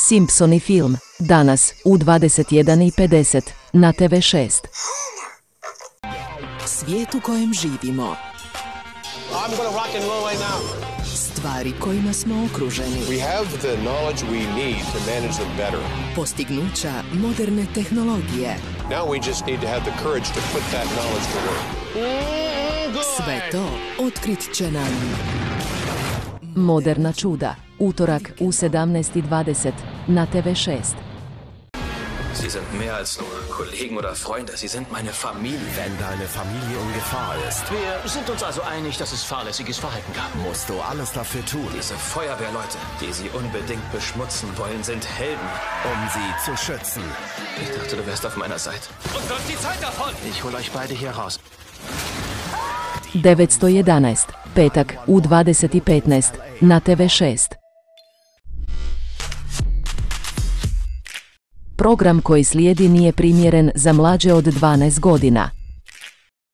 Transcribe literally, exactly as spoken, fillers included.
Simpsoni film, danas u dvadeset jedan i pedeset na T V šest. Svijet u kojem živimo. I'm gonna rock and roll right now. Stvari kojima smo okruženi. We have the knowledge we need to manage them better. Postignuća moderne tehnologije. Now we just need to have the courage to put that knowledge to work. Sve to otkrit će nam Moderna čuda, utorak u sedamnaest i dvadeset na T V šest. Sie sind mehr als nur Kollegen oder Freunde. Sie sind meine Familie. Wenn deine Familie in Gefahr ist, Wir sind uns also einig, dass es fahrlässiges Verhalten gab. musst du alles dafür tun, Diese Feuerwehrleute, die sie unbedingt beschmutzen wollen, sind Helden. um sie zu schützen. Ich dachte, du wärst auf meiner Seite. Und läuft die Zeit davon! Ich hol euch beide hier raus. devetsto jedanaest, petak u dvadeset i petnaest na T V šest. Program koji slijedi nije primjeren za mlađe od dvanaest godina.